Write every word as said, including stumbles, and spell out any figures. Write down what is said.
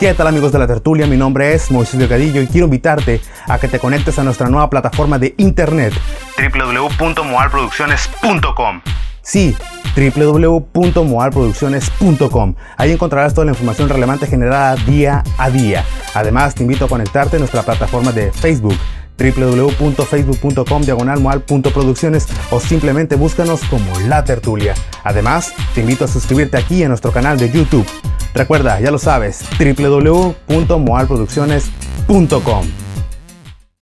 ¿Qué tal, amigos de la tertulia? Mi nombre es Moisés Delgadillo y quiero invitarte a que te conectes a nuestra nueva plataforma de internet doble u doble u doble u punto moal producciones punto com. Sí, doble u doble u doble u punto moal producciones punto com. Ahí encontrarás toda la información relevante generada día a día. Además, te invito a conectarte a nuestra plataforma de Facebook doble u doble u doble u punto facebook punto com diagonal moal punto producciones o simplemente búscanos como La Tertulia. Además, te invito a suscribirte aquí en nuestro canal de YouTube. Recuerda, ya lo sabes, doble u doble u doble u punto moal producciones punto com.